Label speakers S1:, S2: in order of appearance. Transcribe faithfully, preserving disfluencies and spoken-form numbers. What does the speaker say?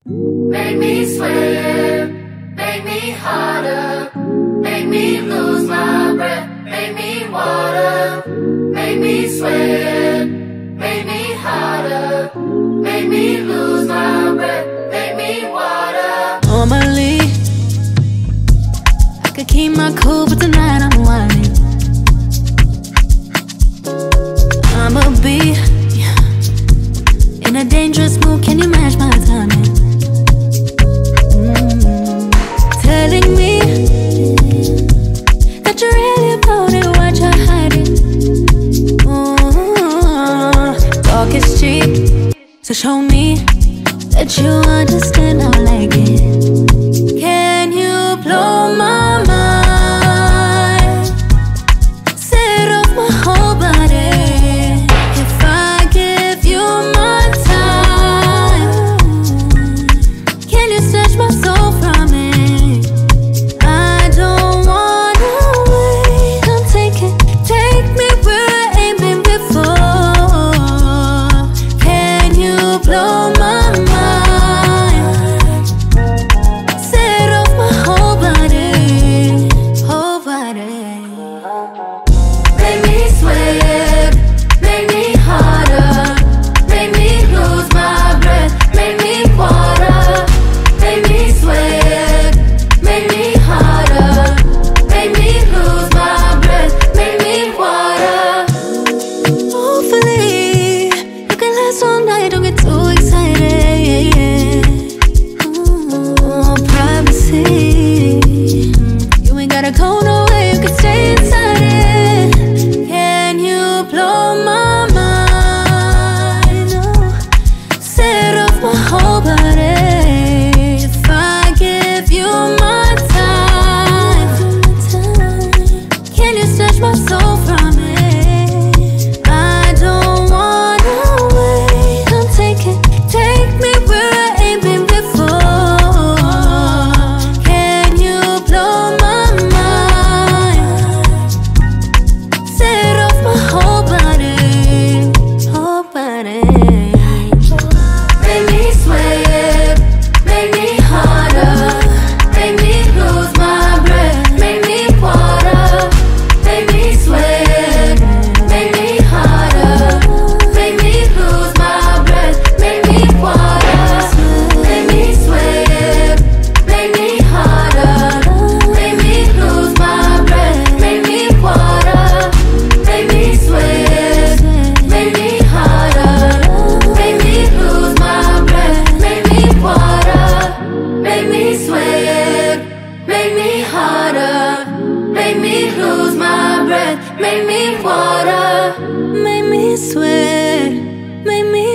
S1: Make me sweat, make me harder, make me lose my breath, make me water, make me sweat, make me harder, make me lose my breath, make me water.
S2: Normally, I could keep my cool, but tonight I'm wildin'. I'ma be in a dangerous mood, can you match my timing? Mm. Telling me that you're really about it, what you're hiding. Mm. Talk is cheap, so show me that you understand how I like it. Can you blow my mind? Set off my whole body. If I give you my time, can you snatch my soul from it? I don't wanna wait. Come take it, take me where I ain't been before. Can you blow my mind? Set off my whole body, whole body.
S1: Make me sweat, make me harder, make me lose my breath, make me water, make me sweat, make me harder, make me lose my breath, make me water.
S2: Hopefully, you can last all night, don't get too excited. Ooh, privacy. You ain't gotta go nowhere, you can stay inside it. Can you blow my mind? Oh, set off my whole body. If I give you my time, can you snatch my soul from it? I don't wanna wait. Come take it, take me where I ain't been before. Can you blow my mind? Set off my whole body, whole body.
S1: Make me sweat, make me harder, make me lose my breath, make me water, make me sweat, make me harder, make me lose my breath, make me water, make me sweat, make me harder, make me lose my breath, make me water, make me sweat, make me harder, make me lose my breath, make me water, make me sweat, make me harder, make me lose my breath, make me water.
S2: Make me sweat, make me